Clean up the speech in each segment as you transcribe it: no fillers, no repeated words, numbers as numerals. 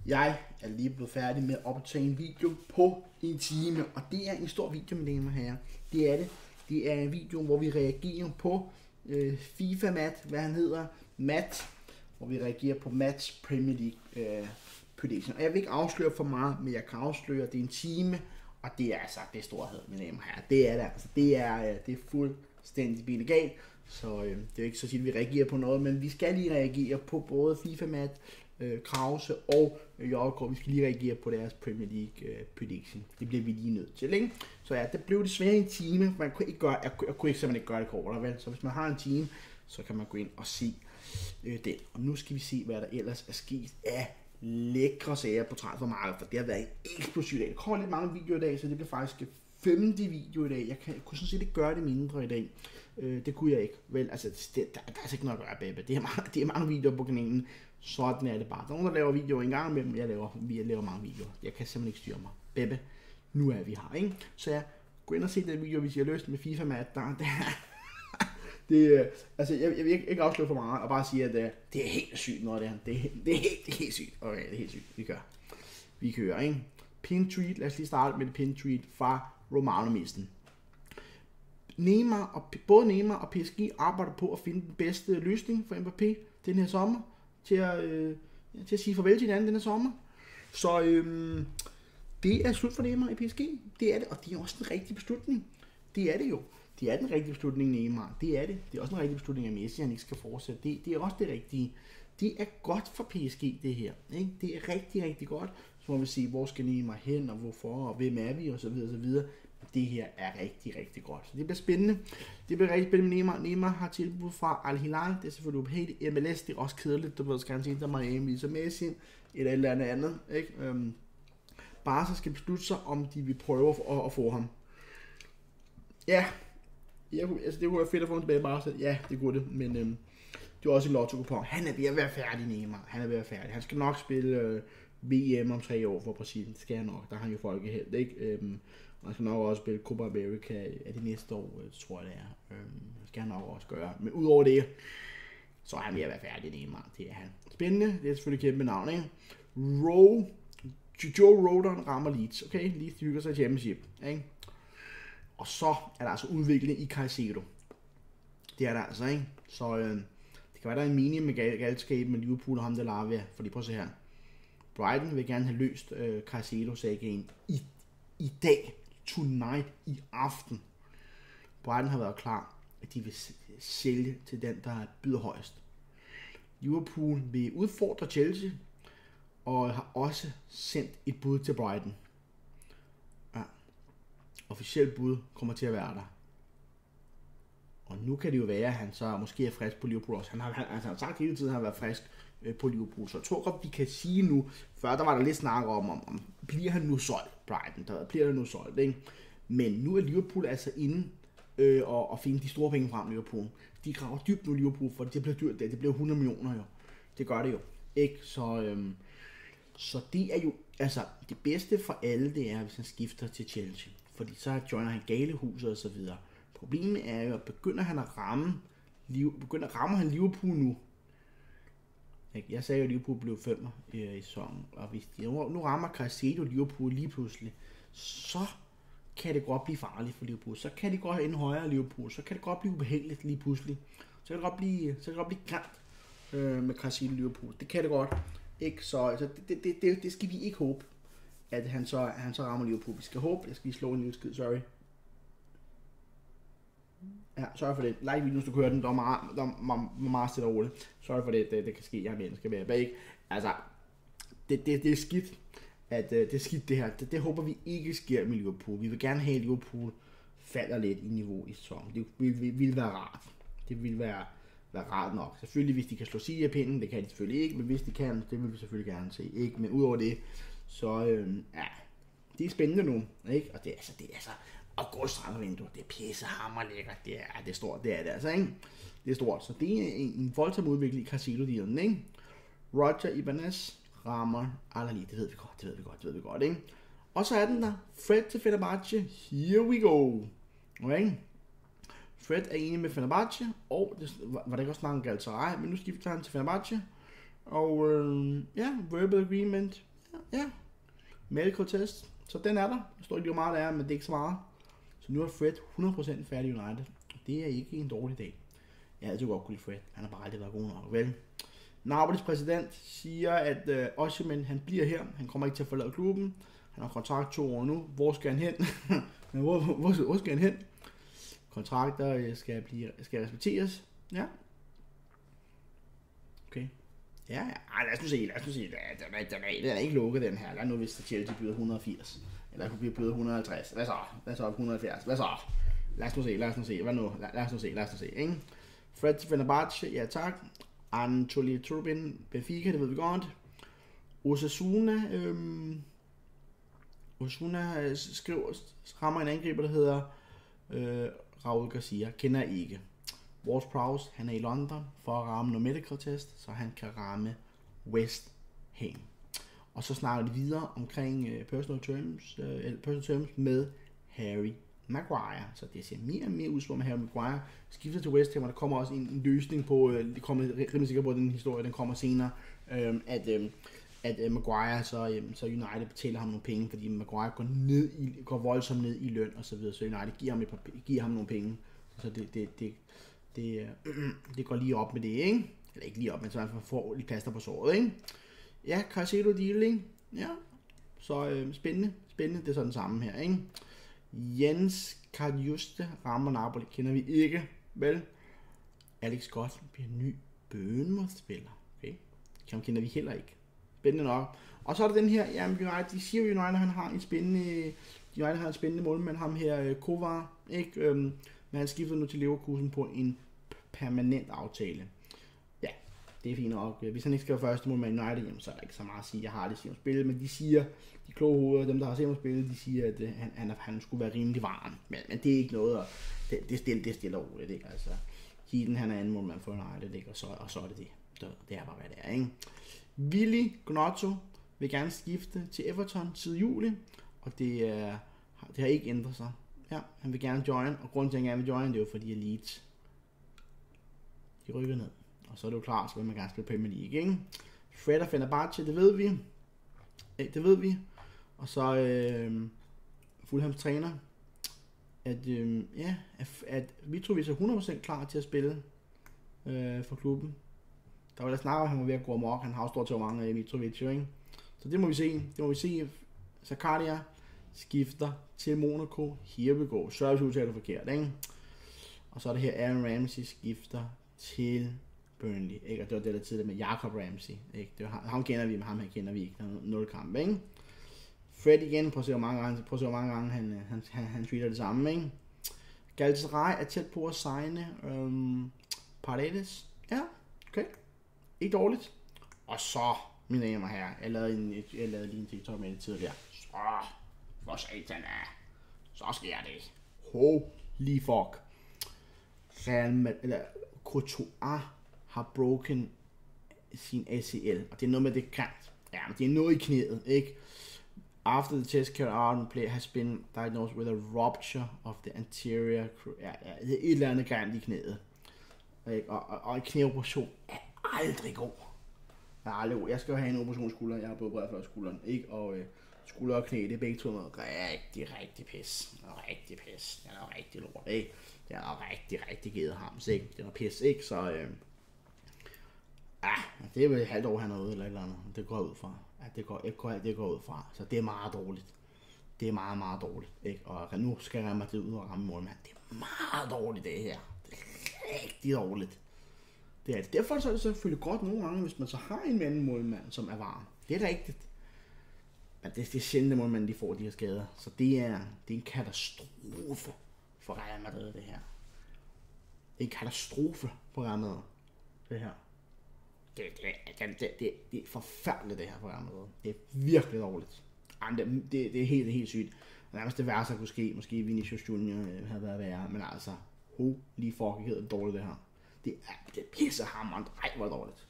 Jeg er lige blevet færdig med at optage en video på en time, og det er en stor video, mine damer og herrer. Det er det. Det er en video, hvor vi reagerer på FIFA Matt, hvad han hedder, Matt, hvor vi reagerer på Matts Premier League prediction. Og jeg vil ikke afsløre for meget, men jeg kan afsløre, at det er en time, og det er altså, det er storhed, mine damer og herrer. Det er det altså. Det er fuldstændig bitte galt. Så det er jo ikke så tit, at vi reagerer på noget, men vi skal lige reagere på både FIFA Matt, Krause og Jørgen. Vi skal lige reagere på deres Premier League prediction. Det bliver vi lige nødt til, ikke? Så ja, det blev desværre en time. Man kunne ikke gøre, jeg kunne simpelthen ikke gøre det kortere, vel? Så hvis man har en time, så kan man gå ind og se den. Og nu skal vi se, hvad der ellers er sket af lækre sager på transfermarkedet, for det har været en eksplosiv dag. Der kommer lidt mange videoer i dag, så det bliver faktisk 5. video i dag. Jeg kunne sådan set ikke gøre det mindre i dag. Det kunne jeg ikke. Vel, altså, der er altså ikke noget at gøre, baby. Det er mange videoer på kanalen. Sådan er det bare. Der er nogen, der laver videoer en gang imellem. Jeg laver mange videoer. Jeg kan simpelthen ikke styre mig. Baby, nu er vi her, ikke? Så jeg gå ind og se den video, hvis jeg har lyst med FIFA Matt. Altså, jeg vil ikke afsløre for meget, og bare sige, at det er helt sygt noget, det her. Det er helt sygt. Okay, det er helt sygt. Vi kører, ikke? Pin tweet. Lad os lige starte med det pin tweet fra Romano-misten. Både Neymar og PSG arbejder på at finde den bedste løsning for Mbappé den her sommer, til at sige farvel til hinanden den her sommer. Så det er slut for Neymar i PSG. Det er det, og det er også en rigtig beslutning. Det er det jo. Det er den rigtige beslutning, Neymar. Det er det. Det er også en rigtig beslutning, at Messi han ikke skal fortsætte. Det er også det rigtige. Det er godt for PSG, det her. Ikke? Det er rigtig, rigtig godt. Så må vi se, hvor skal Neymar hen, og hvorfor, og hvem er vi, og så videre, og så videre. Det her er rigtig, rigtig godt. Så det bliver spændende. Det bliver rigtig spændende med Neymar. Neymar har tilbud fra Al Hilal. Det er selvfølgelig ubehageligt. MLS, det er også kedeligt. Du ved, skal han sige, der Miami, så Messi, eller andet. Ikke? Barca skal beslutte sig, om de vil prøve at få ham. Ja, altså det kunne være fedt at få ham tilbage i Barca. Ja, det kunne det, men det er også en lotto-kupon. Han er ved at være færdig, Neymar. Han er ved at være færdig. Han skal nok spille VM om 3 år for Brasilien. Det skal han nok. Der har han jo folkeheld, ikke? Og han skal nok også spille Copa America af det næste år, tror jeg det er. Det skal han nok også gøre. Men udover det, så er han ved at være færdig, Neymar. Det er han. Spændende. Det er selvfølgelig kæmpe navn, ikke? Joe Rodon rammer Leeds. Okay, Leeds hygger sig i Championship, ikke? Og så er der altså udvikling i Caicedo. Det er der altså, ikke? Så det kan være, der er en mening med galskaben med Liverpool og ham, der Lavia. Fordi prøv at se her. Brighton vil gerne have løst Caicedo-sagen i dag, tonight, i aften. Brighton har været klar, at de vil sælge til den, der byder højst. Liverpool vil udfordre Chelsea, og har også sendt et bud til Brighton. Ja. Officielt bud kommer til at være der. Og nu kan det jo være, at han så måske er frisk på Liverpool også. Han har sagt hele tiden, at han har været frisk på Liverpool. Så jeg tror godt, vi kan sige nu, før der var der lidt snak om bliver han nu solgt, Brighton, der bliver han nu solgt, ikke? Men nu er Liverpool altså inde og finde de store penge frem, Liverpool. De graver dybt nu, Liverpool, for det bliver dyrt, det bliver 100 millioner jo. Det gør det jo, ikke? Så det er jo, altså, det bedste for alle, det er, hvis han skifter til Chelsea. Fordi så joiner han Galehuset og så videre. Problemet er jo, at begynder rammer han Liverpool nu. Jeg sagde jo, at Liverpool blev 5 i sæsonen, og hvis de nu rammer Caicedo Liverpool lige pludselig, så kan det godt blive farligt for Liverpool. Så kan det godt ende højere Liverpool. Så kan det godt blive ubehageligt lige pludselig. Så kan det godt blive grimt med Caicedo Liverpool. Det kan det godt. Ikke? Så det skal vi ikke håbe, at han så rammer Liverpool. Vi skal håbe, jeg skal lige slå en lille skid, sorry. Ja, sorry for det. Like videoen, hvis du kører den. Der er meget stille og roligt. Sorry for det, det kan ske. Jeg mennesker være bag. Altså, det er skidt, at det er skidt det her. Det håber vi ikke sker med Liverpool. Vi vil gerne have, at Liverpool falder lidt i niveau i sæsonen. Det vil være rart. Det vil være rart nok. Selvfølgelig, hvis de kan slå sig af pinden, det kan de selvfølgelig ikke, men hvis de kan, det vil vi selvfølgelig gerne se. Ikke? Men udover det, så ja, det er spændende nu, ikke? Og det er altså august-transfervindue, det er pissehammerlækkert, det er stort, det er det altså, ikke? Det er stort, så det er en voldsom udvikling i Caicedo-dealen, ikke? Roger Ibanez rammer Al-Ahly, det ved vi godt, ikke? Og så er den der, Fred til Fenerbahce, here we go, okay? Fred er enig med Fenerbahce, og det var der ikke også snakket om Galatasaray, men nu skifter han til Fenerbahce, og ja, verbal agreement, Ja, medical test. Så den er der. Der står ikke lige meget der, men det er ikke så meget. Så nu er Fred 100% færdig United. Det er ikke en dårlig dag. Jeg havde jo godt kunne lide Fred. Han har bare aldrig været god nok. Vel? Napolis præsident siger, at Osimhen, han bliver her. Han kommer ikke til at forlade klubben. Han har kontrakt 2 år nu. Hvor skal han hen? hvor skal han hen? Kontrakter skal respekteres. Ja. Okay. Ja. Lad os nu se. Den er ikke lukket, den her. Lad nu, hvis Chelsea byder 180. Eller kunne byde 150. Hvad så? 170. Hvad så? Lad os nu se. Hvad nu? Lad os nu se. Ikke? Fred Fenerbahce, ja tak. Anatoly Turbin, Benfica, det ved vi godt. Osasuna rammer en angriber, der hedder Raul Garcia. Kender jeg ikke. Ward Prowse, han er i London for at ramme noget medical test, så han kan ramme West Ham. Og så snakker de videre omkring personal terms med Harry Maguire. Så det ser mere og mere ud som Harry Maguire skifter til West Ham, og der kommer også en løsning på, det kommer rimelig sikker på, at den historie, den kommer senere, at Maguire, så United betaler ham nogle penge, fordi Maguire går voldsomt ned i løn og så videre, så United giver ham nogle penge. Så det går lige op med det, ikke? Eller ikke lige op, men så man får lidt plaster på såret, ikke? Ja, Caicedo deal, ikke? Ja, så spændende, det er sådan samme her, ikke? Jens Kariuste rammer Napoli, kender vi ikke, vel? Alex Scott bliver ny Bournemouth-spiller, okay? Ham kender vi heller ikke. Spændende nok. Og så er der den her, jamen United, de siger jo United, han har en spændende målmand, ham her, Kovar, ikke? Men han skifter nu til Leverkusen på en permanent aftale. Ja, det er fint nok. Hvis han ikke skal være første mål med United, jamen, så er der ikke så meget at sige. Jeg har aldrig set ham spille, men de siger, de kloge hoveder, dem der har set ham spille, de siger, at han skulle være rimelig varm. Men det er ikke noget, og det stiller roligt, ikke? Altså, Heaton, han er anden målmand for United, ikke? Og så er det. Det er bare, hvad det er, ikke? Willy Gnotto vil gerne skifte til Everton siden juli, og det har ikke ændret sig. Ja, han vil gerne join, og grunden til, at han gerne vil join, det er jo fordi, at Leeds, de rykker ned. Og så er det jo klart, så vil man gerne spille Premier League, ikke? Fred og Fenerbahce, det ved vi. Og så Fulhams træner, at Mitrovic er 100% klar til at spille for klubben. Der var der snak om, at han var ved at gå amok. Han har jo stort til mange af Mitrovic, ikke? Så det må vi se. Zakaria skifter til Monaco. Here we go. Service udtaler forkert, ikke? Og så er det her, Aaron Ramsey skifter til Burnley, ikke? Og det var det der tidligere med Jacob Ramsey, ikke? Det var, ham kender vi, men ham her kender vi ikke. Der er 0 kamp, ikke? Fred igen, prøv at se hvor mange gange han tweeter det samme, ikke? Galatasaray er tæt på at signe Paredes. Ja, okay. Ikke dårligt. Og så, mine damer og herrer, jeg lavede lige en TikTok med det tidligere. Så, for satan af. Så sker det. Holy fuck. Courtois har broken sin ACL, og det er noget med det kant. Ja, men det er noget i knæet, ikke? After the test carried out, the player has been diagnosed with a rupture of the anterior, et eller andet kant i knæet. Ikke? Og en knæoperation er aldrig god. Jeg skal jo have en operation skulder. Jeg har både brædet for skulderen, ikke? Og skulder og knæ, det er begge to noget rigtig pis. Det er rigtig pis. Det er rigtig lort, ikke? Det er rigtig givet ham, ikke? Det er pis, ikke? Så det er vel et halvt år hernede eller et eller andet. Det går ud fra. Det går ud fra. Så det er meget dårligt. Det er meget, meget dårligt, ikke? Og nu skal jeg ramme det ud og ramme målmand. Det er meget dårligt, det her. Det er rigtig dårligt. Det er det. Derfor så er det selvfølgelig godt nogle gange, hvis man så har en anden målmand, som er varm. Det er rigtigt. Men det er sjældent, at målmanden de får de her skader. Så det er en katastrofe for Real Madrid, det her. Det er en katastrofe for Real Madrid, det her. Det er forfærdeligt, det her for Real Madrid. Det er virkelig dårligt. Det er helt sygt. Nærmest det værste, der kunne ske. Måske Vinicius Junior havde været værre. Men altså, holy fuck, det er dårligt, det her. Det pisser hammerende. Ej, hvor dårligt.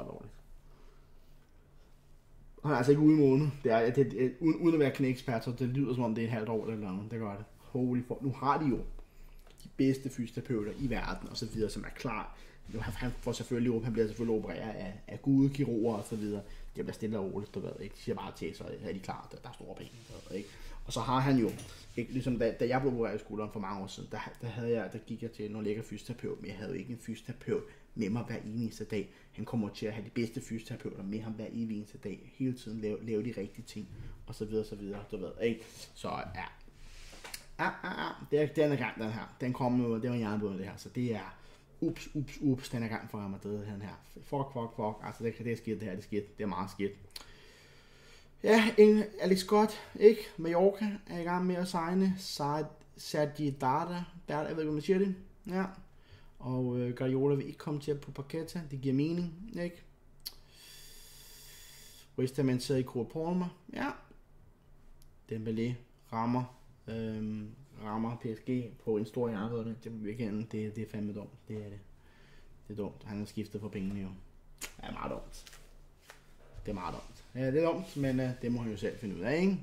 Han er altså ikke ude i måned. Uden at være knæekspert, så det lyder som om det er et halvt år eller noget. Det gør det. Holy fuck. Nu har de jo de bedste fysioterapeuter i verden og så videre, som er klar Han får selvfølgelig op, han bliver selvfølgelig opereret af gudekirurger og så videre. Det bliver stille og roligt, du ved, ikke? De siger bare til, så er de klar, der er store penge, ikke? Og så har han jo, ikke, ligesom da jeg blev opereret i skulderen for mange år siden, der gik jeg til nogle lækker fysioterapeut, men jeg havde jo ikke en fysioterapeut med mig hver eneste dag. Han kommer til at have de bedste fysioterapeuter med ham hver eneste dag, hele tiden lave de rigtige ting, og så videre, du ved, ikke? Så ja. Den er gang, den her. Den kommer jo, det var hjernebåden det her, så det er ups, den er gang for Real Madrid, den her. Fuck, altså det er skidt, det her, det er meget skidt. Ja, Alex Scott, ikke? Mallorca er i gang med at signe Sergi Darda, jeg ved ikke, om man siger det. Ja. Og Guardiola vil ikke komme til på Paqueta, det giver mening, ikke? West Ham sidder i Cole Palmer, ja. Dembélé rammer PSG på en stor hjernebåd, det er fandme dumt, det er det. Det er dumt, han har skiftet for pengene jo. Det er meget dumt. Det er meget dumt. Ja, det er dumt, men det må han jo selv finde ud af, ikke?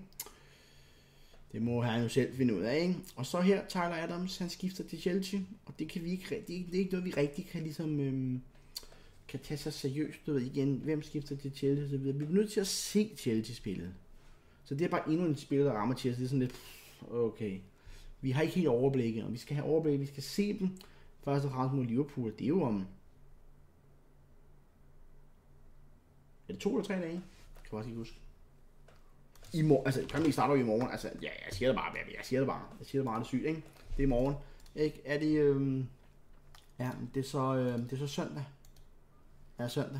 Og så her, Tyler Adams, han skifter til Chelsea, og det kan vi ikke, det er ikke noget, vi rigtig kan ligesom, kan tage sig seriøst, du ved igen, hvem skifter til Chelsea, så videre. Vi bliver nødt til at se Chelsea-spillet. Så det er bare endnu en spiller, der rammer Chelsea, det er sådan lidt, okay. Vi har ikke helt overblikket, og vi skal have overblikket, vi skal se dem, først og fremmest mod Liverpool, det er jo om, er det 2 eller 3 dage? Kan jeg faktisk ikke huske. I morgen, altså Premier League starter jo i morgen, altså ja, jeg siger det bare, det er sygt, ikke? Det er i morgen, ikke? Er det, ja, det er så søndag. Er søndag,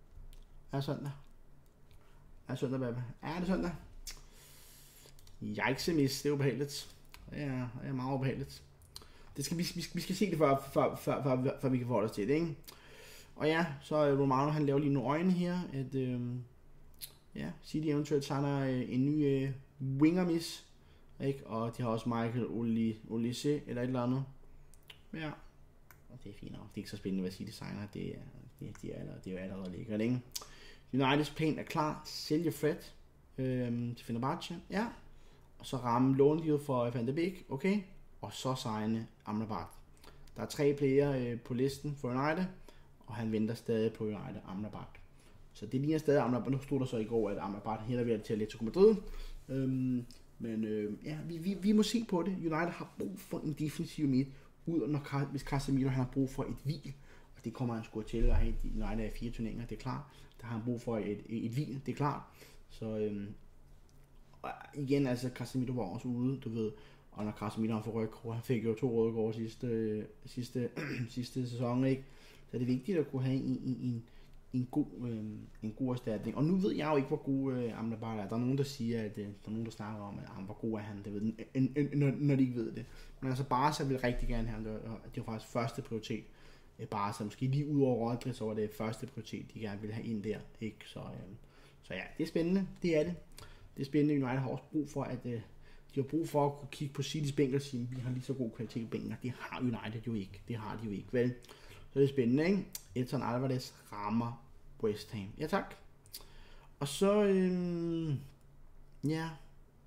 baby. Er det søndag? Yikes, det er ubehageligt. Det er meget ubehageligt. Det skal, vi skal se det, før vi kan forholde os til det, ikke? Og ja, så Romano, han laver lige nogle øjne her, at ja, City eventuelt signer en ny winger miss, ikke? Og de har også Michael Olise eller et eller andet. Ja, og det er fint nok. Det er ikke så spændende, hvad City signer. Det er jo allerede lækkert, ikke? Uniteds plan er klar. Sælge Fred til Fenerbahce, ja. Og så ramme lånedeal for Van de Beek, okay. Og så signe Amrabat. Der er 3 player på listen for United, og han venter stadig på United Amrabat. Så det ligner stadig Amrabat. Nu stod der så i går, at Amrabat heller vil til Atletico Madrid. Ja, vi må se på det. United har brug for en defensiv midt, hvis Casemiro han har brug for et hvil. Og det kommer han sgu til at have. United er 4 turneringer, det er klart. Der har han brug for et hvil, det er klart. Så igen, altså Casemiro var også ude, du ved. Og når Casemiro han får rødkort, han fik jo 2 røde kort sidste sæson, ikke? Så er det vigtigt at kunne have en god erstatning. Og nu ved jeg jo ikke, hvor god Amrabat er. Der er nogen, der siger, at der er nogen, der snakker om, at hvor god er han, det ved, når de ikke ved det. Men altså Barca vil rigtig gerne have, det var faktisk første prioritet. Barca måske lige ud over Rodri, så var det første prioritet, de gerne ville have ind der, ikke? Så ja, det er spændende, det er det. Det er spændende, United har også brug for, at de har brug for at kunne kigge på Citys bænk og sige, at vi har lige så god kvalitet i bænken, det har United jo ikke. Det har de jo ikke, vel? Så det er spændende, ikke? Edson Alvarez rammer West Ham. Ja, tak. Og så, ja,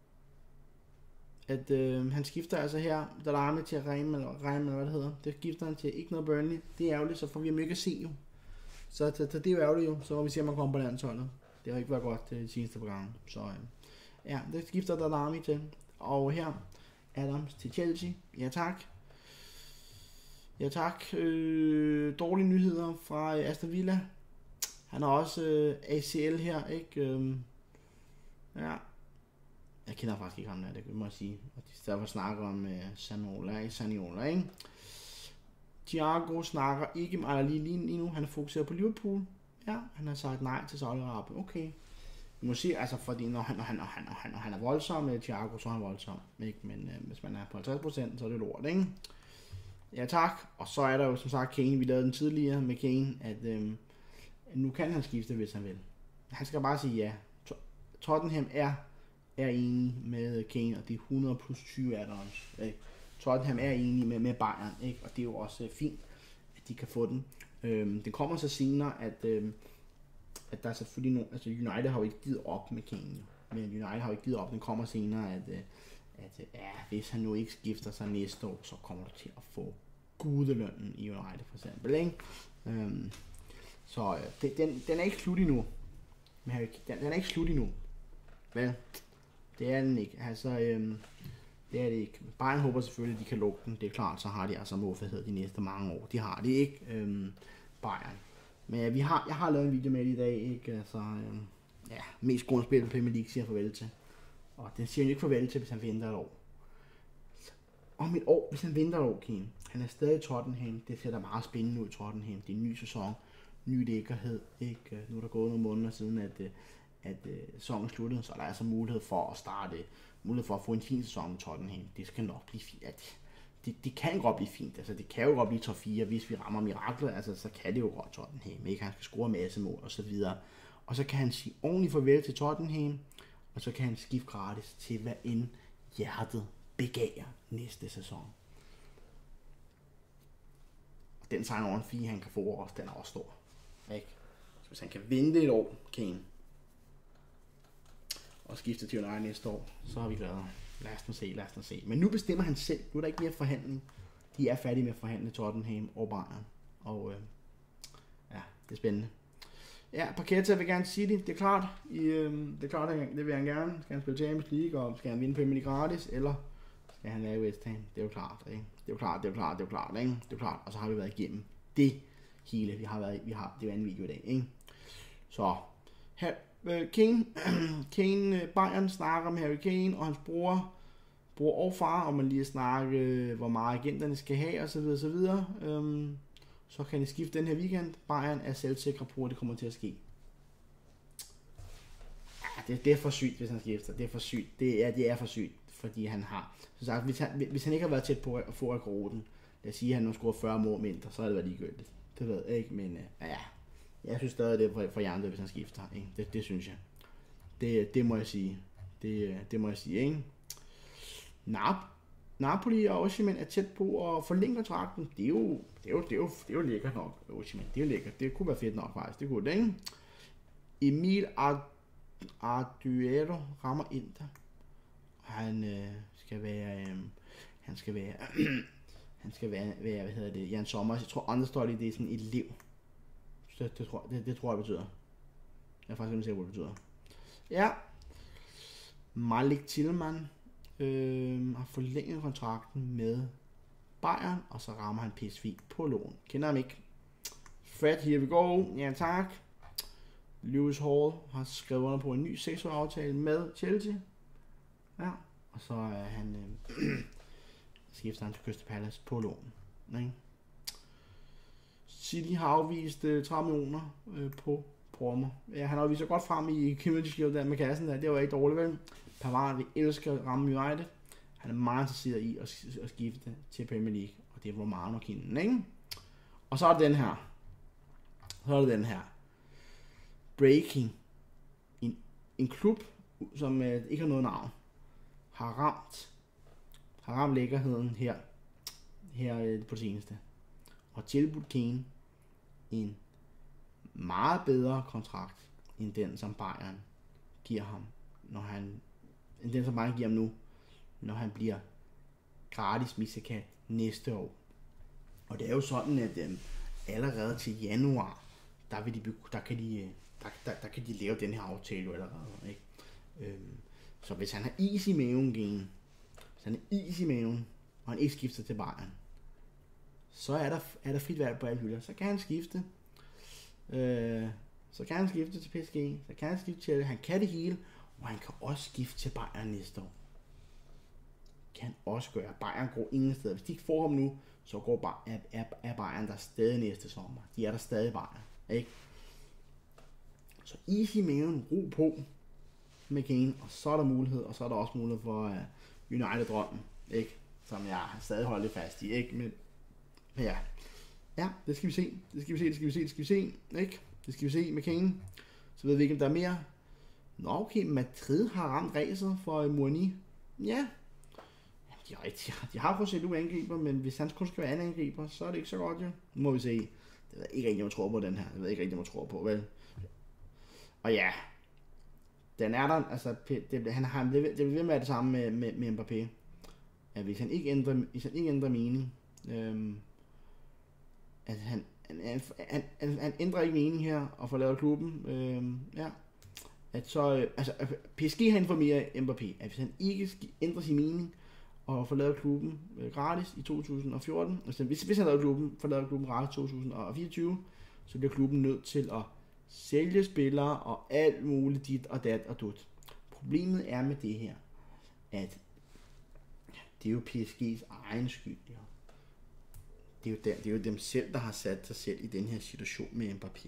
at han skifter altså her, der er med til at regne, eller hvad det hedder. Det skifter han til ikke noget Burnley. Det er ærgerligt, så får vi ham ikke at se jo. Så det er jo ærgerligt jo, så må vi se, om man kommer på landsholdet. Det har ikke været godt det seneste program. Så ja, det skifter der Darami til. Og her, Adams til Chelsea. Ja, tak. Ja, tak. Dårlige nyheder fra Aston Villa. Han har også ACL her, ikke? Ja. Jeg kender faktisk ikke ham der, det må jeg sige. Og de stedet for snakker om Saniola, ikke? Thiago snakker ikke med lige nu. Han er fokuseret på Liverpool. Ja, han har sagt nej til Saudi-Arabien. Okay. Vi må sige, altså, fordi når han er voldsom med Thiago, så er han voldsom, ikke? Men hvis man er på 50%, så er det lort, ikke? Ja, tak. Og så er der jo som sagt Kane. Vi lavede den tidligere med Kane, at nu kan han skifte, hvis han vil. Han skal bare sige ja. Tottenham er enig med Kane, og det er 100 plus 20 add-ons. Tottenham er enig med Bayern, ikke? Og det er jo også fint, at de kan få den. Det kommer så senere, at der er selvfølgelig nogle, altså United har jo ikke givet op med Kane, men United har jo ikke givet op, den kommer senere, at hvis han nu ikke skifter sig næste år, så kommer du til at få gudelønnen i United for eksempel, ikke? Så den er ikke slut endnu. Den er ikke slut endnu. Vel, det er den ikke. Altså, det er det ikke. Bayern håber selvfølgelig, at de kan lukke den. Det er klart, så har de altså målfasthed de næste mange år. De har det ikke, Bayern. Men jeg har lavet en video med det i dag, ikke? Altså, mest grundspil Premier League siger farvel til. Og den siger jo ikke farvel til, hvis han venter et år. Om et år, hvis han venter et år, Kane. Han er stadig i Tottenham. Det ser da meget spændende ud i Tottenham. Det er en ny sæson. Ny lækkerhed, ikke? Nu er der gået nogle måneder siden, at sæsonen sluttede, så er der altså mulighed for at starte, mulighed for at få en fin sæson i Tottenham. Det skal nok blive fint. Det kan godt blive fint. Altså, det kan jo godt blive top 4, hvis vi rammer mirakler. Altså, så kan det jo godt Tottenham. Ikke? Han skal score en masse mål og så videre. Og så kan han sige ordentligt farvel til Tottenham, og så kan han skifte gratis til hvad end hjertet begærer næste sæson. Og den sign over en fee, han kan få også, den er også stor. Ikke? Så hvis han kan vente et år, Kane, og skifte til United næste år, så er vi glade. Lad os nu se. Men nu bestemmer han selv. Nu er der ikke mere forhandling. De er færdige med at forhandle Tottenham og Bayern. Og det er spændende. Ja, Paqueta vil gerne City. Det er klart. Det vil han gerne. Skal han spille Champions League, og skal han vinde Premier League gratis, eller skal han være i West Ham? Det er jo klart, ikke? Det er jo klart. Og så har vi været igennem det hele. Det er en video i dag, ikke? Så her, Kane, Bayern snakker med Harry Kane og hans bror og far, om man lige snakke, hvor meget agenterne skal have, osv. Så kan de skifte den her weekend. Bayern er selvsikre på, at det kommer til at ske. Ja, det er for sygt, hvis han skifter. Det er for sygt. Det er for sygt, fordi han har... Så sagt, hvis han ikke har været tæt på at få rekorden, lad os sige, at han nu scorer 40 mål mindre, så har det været ligegyldigt. Det ved jeg ikke, men jeg synes stadig, det er for hjernet, hvis han skifter. Ikke? Det synes jeg. Det må jeg sige. Det må jeg sige, ikke? Napoli og Osimhen er tæt på at forlænge kontrakten. Det er jo lækkert nok. Osimhen, det er lækkert. Det kunne være fedt nok faktisk. Det kunne det, ikke? Emil Arduero rammer Inter. Han skal være hvad hedder det? Jan Sommer. Jeg tror understudy, det er sådan et elev. Så det tror jeg betyder. Jeg er faktisk ikke sikker på, hvad det betyder. Ja. Malik Tillman har forlænget kontrakten med Bayern, og så rammer han PSV på lån. Kender ham ikke. Fred, here we go. Ja, tak. Lewis Hall har skrevet under på en ny 6-årig aftale med Chelsea. Ja, og så er han skifter han til Crystal Palace på lån. Ikke? City har afvist 30 millioner på Palmer. Ja, han har vist sig godt frem i Community Shield der med kassen der. Det var ikke dårligt, vel? Pavard vil elsker at ramme United. Han er meget interesseret i at skifte til Premier League, og det er Romano kinden, ikke? Og så er det den her. Breaking. En klub, som ikke har noget navn, har ramt lækkerheden her på det seneste. Og tilbudt Kane en meget bedre kontrakt, end den som Bayern giver ham, nu, når han bliver gratis missekat næste år. Og det er jo sådan, at allerede til januar, der kan de lave den her aftale allerede, ikke? Så hvis han har is i maven, og han ikke skifter til Bayern, så er der frit valg på alle hylder. Så kan han skifte. Så kan han skifte til PSG. Så kan han skifte til... Han kan det hele. Og han kan også skifte til Bayern næste år. Kan han også gøre. Bayern går ingen steder. Hvis de ikke får ham nu, så går er Bayern der stadig næste sommer. De er der stadig Bayern. Ikke? Så is i maven, ro på med Kane. Og så er der mulighed. Og så er der også mulighed for United-drømmen. Ikke? Som jeg stadig holder lidt fast i. Ikke? Men ja, det skal vi se. Ikke? Det skal vi se med Kane. Så ved vi ikke, om der er mere. Nå, okay, Madrid har ramt ræset for Mourni. Ja. De har fået set angriber, men hvis han kun skal være anden angriber, så er det ikke så godt, jo. Nu må vi se. Det ved ikke rigtig, om jeg tror på den her. Vel? Og ja. Den er der, altså, det vil ved med det samme med Mbappé. At hvis han ikke ændrer mening, at han ændrer ikke mening her og forlader klubben. Ja. At så, PSG har informeret Mbappé, at hvis han ikke ændrer sin mening og forlader klubben gratis i 2014, altså hvis han forlader klubben gratis i 2024, så bliver klubben nødt til at sælge spillere og alt muligt dit og dat og dut. Problemet er med det her, at det er jo PSG's egen skyld. Ja. Det er jo dem selv, der har sat sig selv i den her situation med Mbappé.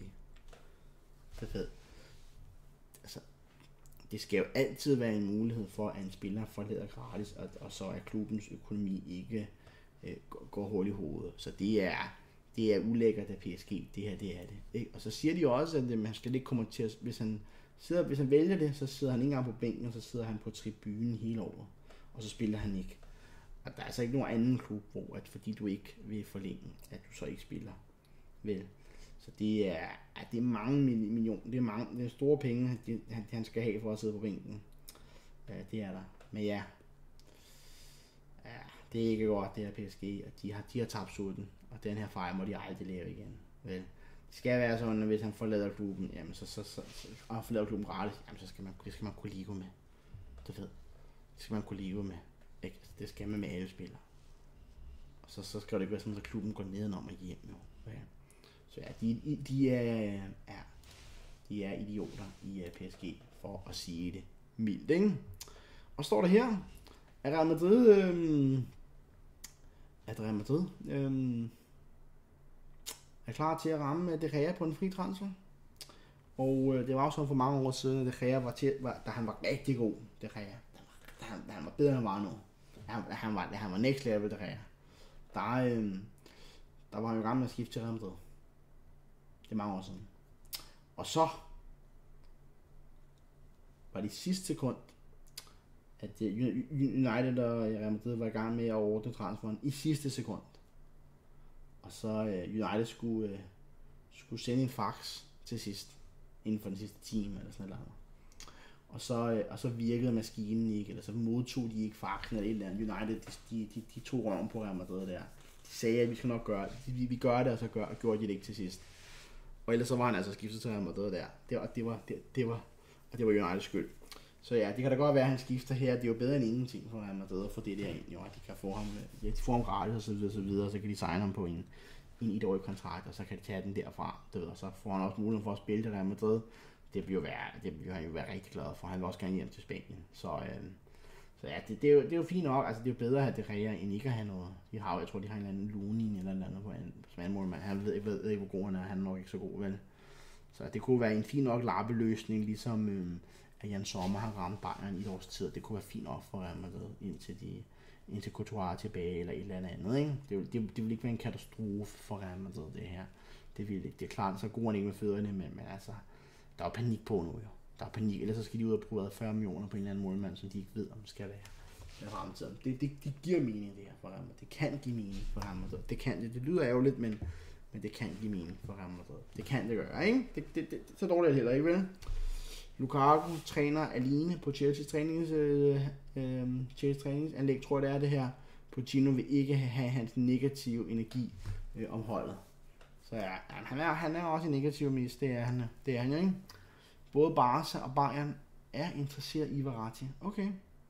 Altså, det skal jo altid være en mulighed for, at en spiller forlader gratis, og så er klubbens økonomi ikke går hul i hovedet. Så det er ulækkert af PSG, det her, det er det. Ikke? Og så siger de også, at man skal ikke komme til at, hvis han vælger det, så sidder han ikke engang på bænken, og så sidder han på tribunen hele året, og så spiller han ikke. Og der er altså ikke nogen anden klub, hvor at fordi du ikke vil forlænge, at du så ikke spiller. Vel. Så det er mange millioner, det er store penge, han skal have for at sidde på bænken. Ja, det er der. Men ja, det er ikke godt, det her PSG, og de har tabt sutten, og den her fejl må de aldrig lave igen. Vel. Det skal være sådan, at hvis han forlader klubben, jamen og forlader klubben gratis, jamen så skal man kunne leve med. Det skal man kunne leve med. Ikke? Det skal man med alle spillere. Og så skal det ikke være sådan, at klubben går nedenom og hjem. Jo. Ja. Så ja, de er idioter i PSG, for at sige det mildt, ikke? Og står der her, at Real Madrid er klar til at ramme De Gea på en fri transfer. Og det var også sådan for mange år siden, at De Gea da han var rigtig god, De Gea. Da han var bedre end han var nu. Han var next level, De Gea. Der var han jo gammel med at skifte til Real Madrid. Det er mange år siden. Og så var det sidste sekund, at United og Real Madrid var i gang med at ordne transferen i sidste sekund. Og så United skulle sende en fax til sidst, inden for den sidste time eller sådan noget. Og så virkede maskinen ikke, eller så modtog de ikke faxen eller et eller andet. United, de tog røven på Real Madrid der. De sagde, at vi skal nok gøre det. Vi gør det, og så gjorde de det ikke til sidst. Og ellers så var han altså skiftet til Real Madrid der. Det var Uniteds skyld. Så ja, det kan da godt være, at han skifter her. Det er jo bedre end ingenting for Real Madrid at få det der ind. Jo, de kan få ham, de får ham gratis og så videre, så kan de signe ham på en 1-årig kontrakt, og så kan de tage den derfra. Og så får han også muligheden for at spille til Real Madrid. Det vil han jo være rigtig glad for. Han vil også gerne hjem til Spanien. Så ja, det er jo fint nok. Altså, det er jo bedre at have det end ikke at have noget. Jeg tror, de har en eller anden Lunin eller noget på en anden. Han ved ikke, hvor god han er. Han er nok ikke så god, vel? Så det kunne være en fin nok lappeløsning, ligesom at Jan Sommer har ramt Bayern i et års tid. Det kunne være fint nok for Real Madrid, indtil Courtois er tilbage eller et eller andet, ikke? Det vil ikke være en katastrofe for Real Madrid, det her. Det vil ikke. Det er klart, så går han ikke med fødderne, men altså, der er panik på nu, jo. Der er panik, ellers så skal de ud og bruge 40 millioner på en eller anden målmand, som de ikke ved, om det skal være i fremtiden. Det giver mening, det her for Real Madrid. Det kan give mening for Real Madrid. Det kan det. Det lyder ærgerligt, men det kan give mening for Real Madrid. Det kan det gøre, ikke? Så dårligt er det heller ikke, vel? Lukaku træner alene på Chelsea's træningsanlæg, tror jeg det her. Pochettino vil ikke have hans negative energi om holdet. Så ja, han er også en negativ mist, det er han jo, ikke? Både Barca og Bayern er interesseret i Verratti. Okay.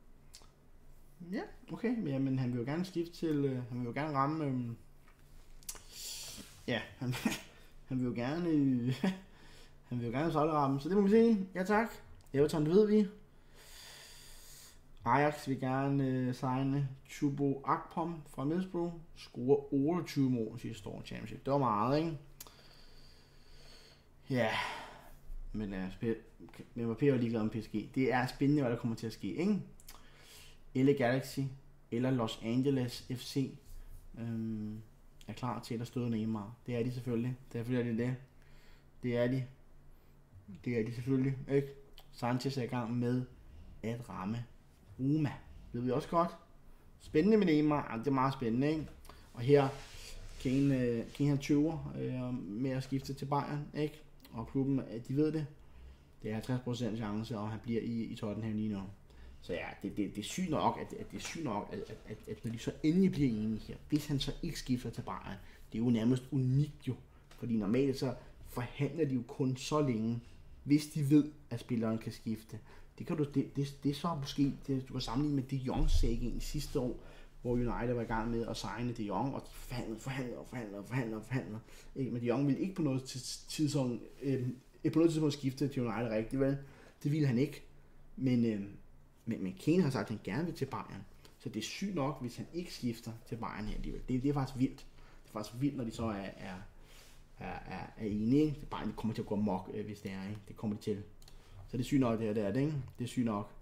Ja, okay. Men han vil jo gerne skifte til, han vil jo gerne ramme, ja, han vil jo gerne solde ramme, så det må vi se. Ja tak. Everton, det ved vi. Ajax vil gerne signe Chubo Akpom fra Middlesbrough. Scorer 28 mål sidste år i Championship. Det var meget, ikke? Ja. Men Mbappé var ligeglad om PSG. Det er spændende, hvad der kommer til at ske, ikke? LA Galaxy eller Los Angeles FC er klar til at støde Neymar. Det er de selvfølgelig. Det er de selvfølgelig, ikke? Sanchez er i gang med at ramme Roma. Det ved vi også godt. Spændende med Neymar. Det er meget spændende, ikke? Og her Kane han tøver med at skifte til Bayern, ikke? Og klubben, de ved det. Det er 50% chance, og han bliver i Tottenham lige nu. Så ja, det er sygt nok, at når de så endelig bliver enige her, hvis han så ikke skifter til Bayern, det er jo nærmest unikt jo. Fordi normalt så forhandler de jo kun så længe, hvis de ved, at spilleren kan skifte. Det kan du, det er så måske, du kan sammenligne med De Jong-sagen sidste år, hvor United var i gang med at signe De Jong, og de forhandlede. Men De Jong ville ikke på noget tidspunkt skifte til United rigtigt, vel? Det ville han ikke. Men Kane har sagt, at han gerne vil til Bayern. Så det er sygt nok, hvis han ikke skifter til Bayern her alligevel. Det er faktisk vildt. Det er faktisk vildt, når de så er enige. Bayern kommer til at gå amok, hvis det er, ikke? Det kommer de til. Så det er sygt nok, det er det, ikke? Det er sygt nok.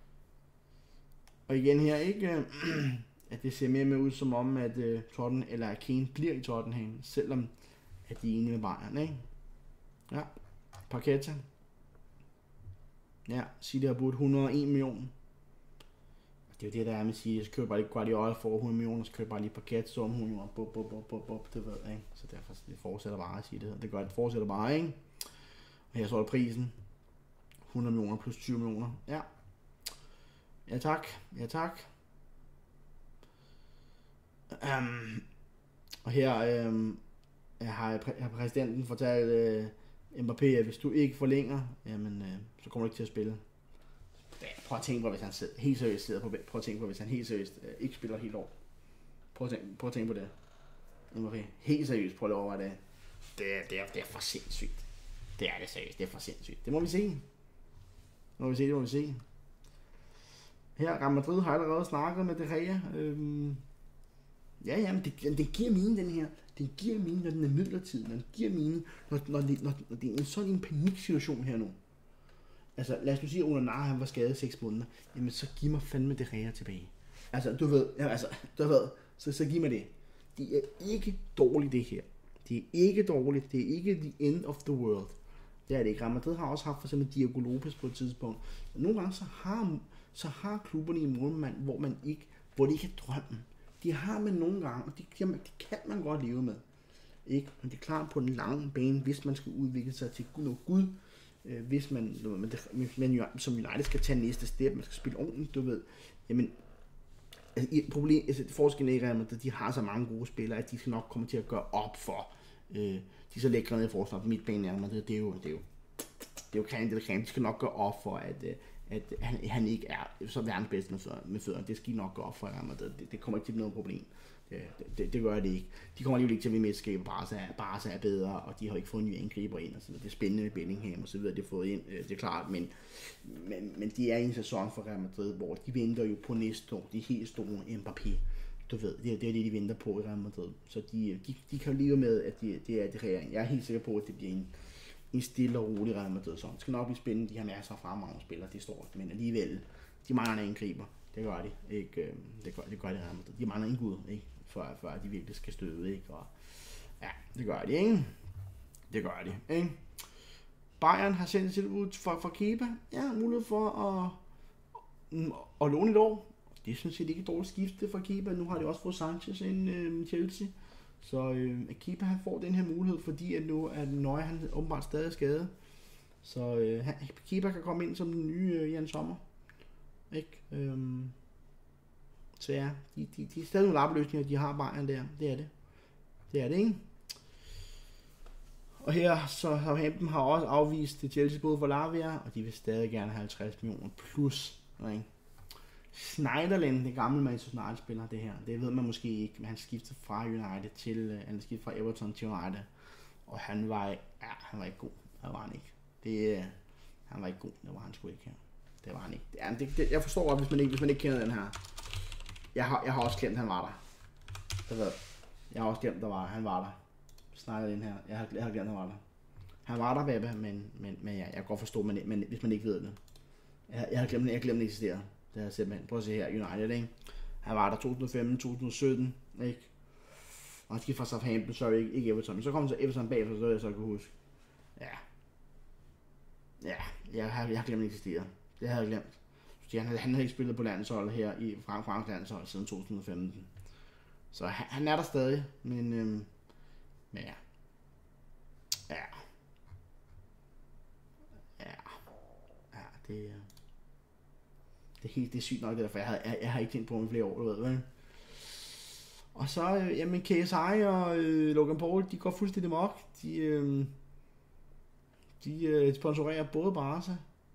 Og igen her, ikke? At det ser mere og mere ud som om, at Tottenham eller Kane bliver i Tottenham, selvom at de er enige med Bayern, ikke? Ja, Paqueta. Ja, City har budt 101 millioner. Det er jo det, der er med City. Så køber bare lige Guardiola for 100 millioner, så køber bare lige Paqueta så 100 millioner. Det ved jeg, ikke? Så derfor det fortsætter bare at sige det. Det gør det fortsætter bare, ikke? Og her så er prisen 100 millioner plus 20 millioner. Ja. Ja tak. Ja tak. Og her har præsidenten fortalt Mbappé, at hvis du ikke forlænger, jamen, så kommer du ikke til at spille. Prøv at tænke på, hvis han helt seriøst sidder på bænken. Prøv at tænke på, hvis han helt seriøst ikke spiller helt år. Prøv at tænke på det. Mbappé, helt seriøst, prøv at overveje det. Det er for sindssygt. Det er det seriøst, det er for sindssygt. Det må vi se. Det må vi se. Her, Real Madrid har allerede snakket med De Gea. Ja, men det giver mening, den her. Det giver mening, når den er midlertidig. Det giver mening, når det er en sådan en paniksituation her nu. Altså, lad os nu sige, at Onana han var skadet 6 måneder. Jamen, så giv mig fandme De Gea tilbage. Altså, du ved, så giv mig det. Det er ikke dårligt, det her. Det er ikke dårligt. Det er ikke the end of the world. Det er det ikke. Real Madrid har også haft for eksempel Diego Lopez på et tidspunkt. Og nogle gange så har klubberne i målmand, hvor det ikke er drømmen. De har man nogle gange, og det kan man godt leve med. Ikke? Men det er klart på den lange bane, hvis man skal udvikle sig til noget Gud, hvis man som United skal tage næste step, man skal spille ordentligt, du ved. Jamen, forskellen er, at de har så mange gode spillere, at de skal nok komme til at gøre op for de så lækre nede i forsvaret på midtbanen. Det er jo krænt, de skal nok gøre op for, at han ikke er så verdens bedste med fødderne. Det skal de nok gøre op for ham, det kommer ikke til noget problem. Det gør det ikke. De kommer alligevel ikke til at vinde mesterskab, Barca er bedre, og de har ikke fået en ny angriber ind, og så det er spændende med Bellingham og så videre, det er fået ind, det er klart, men de er i en sæson for Real Madrid, hvor de venter jo på næste år, de helt store Mbappé. Du ved, det er det, de venter på i Real Madrid. Så de kan leve med, at det er det reelle. Jeg er helt sikker på, at det bliver en stille og rolig Real Madrid. Så det skal nok blive spændende. De har masser af fremragende spillere, det står, men alligevel, de mangler en angriber. Det gør de. Ikke, det gør de Real Madrid. De mangler en gud, ikke? Før de virkelig skal støde, ikke? Og ja, det gør de, ikke? Det gør de, ikke? Bayern har sendt sit ud for Kepa. Ja, mulighed for at låne et år. Det er sådan set ikke et dårligt skifte for Kepa. Nu har de også fået Sanchez ind Chelsea. Så Kepa han får den her mulighed, fordi at nu er Neuer han åbenbart stadig skadet. Så Kepa kan komme ind som den nye Jan Sommer. Ikke? Så ja, de er stadig nogle lappeløsninger, de har Bayern der. Det er det. Det er det, ikke? Og her, så Southampton har også afvist det Chelsea både for Lavia, og de vil stadig gerne have 50 millioner plus. Ikke? Schneiderlin, det gamle Manchester United-spiller, det her, det ved man måske ikke, men han skiftede fra United til, han skiftede fra Everton til United, og han var ikke god, det var han ikke. Han var ikke god, det var han sgu ikke her. Det var han ikke. Jeg forstår godt, hvis man ikke kender den her. Jeg har også glemt, han var der. Jeg har også glemt, han var der. Schneiderlin her, jeg har glemt, han var der. Han var der, Bebbe, men ja, jeg kan godt forstå, men hvis man ikke ved det. Jeg har glemt, det eksisterer. Det er simpelthen, prøv at se her, United, ikke? Han var der 2015, 2017, ikke? Og han skiftede fra Southampton, så ikke Everton. Men så kom så Everton bagefter, så jeg så kan huske. Ja, jeg har glemt, det eksisterer. Det havde jeg glemt. Han havde ikke spillet på landsholdet her i Frankrigs landshold siden 2015. Så han er der stadig, men ja. Det er sygt nok det der, for jeg har ikke tænkt på ham i flere år, du ved, vel? Og så, jamen KSI og Logan Paul, de går fuldstændig mok. De sponsorerer både Barca,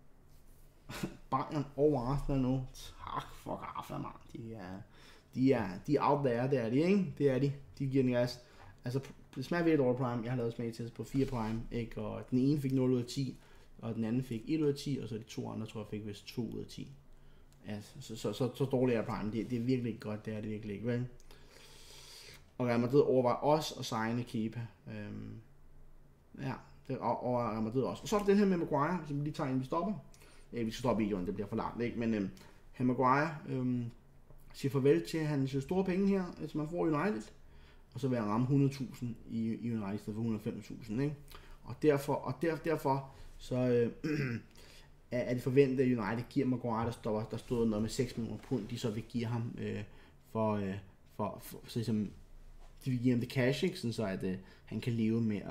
Bayern og Arsenal nu. Tak for Arsenal, mand. De er out there, det er de, ikke? Det er de. De giver den gas. Altså, det smager ved et over Prime. Jeg har lavet smagetest på 4 Prime, ikke? Og den ene fik 0 ud af 10, og den anden fik 1 ud af 10, og så de to andre, tror jeg, fik vist 2 ud af 10. Altså, så dårligt er Prime. Det er virkelig ikke godt, det er det virkelig ikke, vel? Og Real Madrid overvejer også at signe Kepa. Ja, det overvejer Real Madrid også. Og så er der den her med Maguire, som vi lige tager, inden vi stopper. Ja, vi skal stoppe videoen, det bliver for langt, ikke? Men Maguire siger farvel til hans store penge her, som han får i United. Og så vil han ramme 100.000 i United i stedet for 105.000, ikke? Og derfor så er det forventet, at United giver Maguire, der stod noget med 6 millioner pund, de så vil give ham så ligesom, de vil give ham det cash, ikke? Sådan så at han kan leve med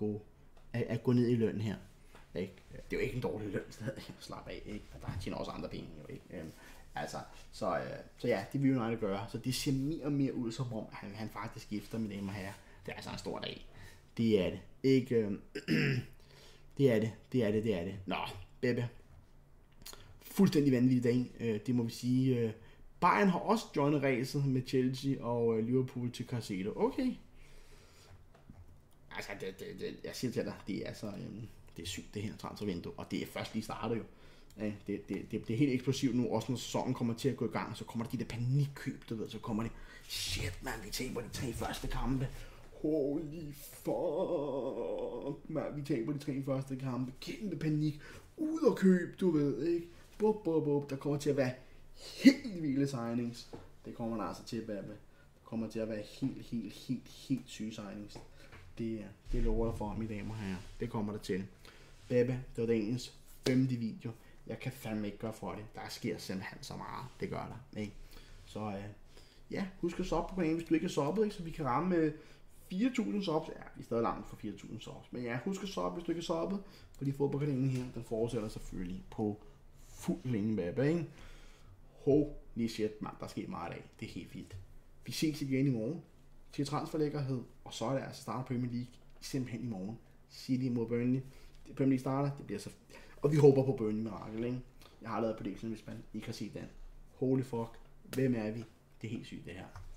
at gå ned i løn her. Ikke? Det er jo ikke en dårlig løn stadig, slap af, ikke? Der tjener også andre penge, jo, ikke? Så ja, det vil United gøre. Så det ser mere og mere ud som om, at han faktisk skifter, mine damer og herrer. Det er altså en stor dag. Det er det. Ikke? Det er det. Nå, Beppe. Fuldstændig vanvittig dag. Det må vi sige. Bayern har også joinet racet med Chelsea og Liverpool til Caicedo. Okay. Altså, jeg siger til dig, det er så... det er sygt, det her transfervindue, og det er først lige startet jo. Det er helt eksplosivt nu, også når sæsonen kommer til at gå i gang, så kommer der de der panikkøb, du ved, så kommer det, shit man, vi taber de 3 første kampe. Holy fuck, man, vi taber de 3 første kampe. Kæmpe panik, ud og køb, du ved, ikke? Bup. Der kommer til at være helt vilde signings. Det kommer der altså til, Babbe. Der kommer til at være helt syge signings. Det lover jeg for, mine damer og herrer. Det kommer der til. Babbe, det var dagens 5. video. Jeg kan fandme ikke gøre for det. Der sker simpelthen så meget. Det gør der, ikke? Så ja, husk at subbe på kanalen, hvis du ikke er subbet, ikke? Så vi kan ramme 4.000 subs. Ja, vi er stadig langt for 4.000 subs. Men ja, husk at subbe, hvis du ikke er subbet. Fordi fodboldkanalen her, den fortsætter selvfølgelig på fuld længe, Babbe, ikke? Holy shit, man, der sker meget i dag. Det er helt vildt. Vi ses igen i morgen til transferlækkerhed, og så er det altså starter Premier League simpelthen i morgen. City mod Burnley. Premier League starter, det bliver så... Og vi håber på Burnley mirakel, ikke? Jeg har lavet prediction, hvis man ikke har set den. Holy fuck, hvem er vi? Det er helt sygt, det her.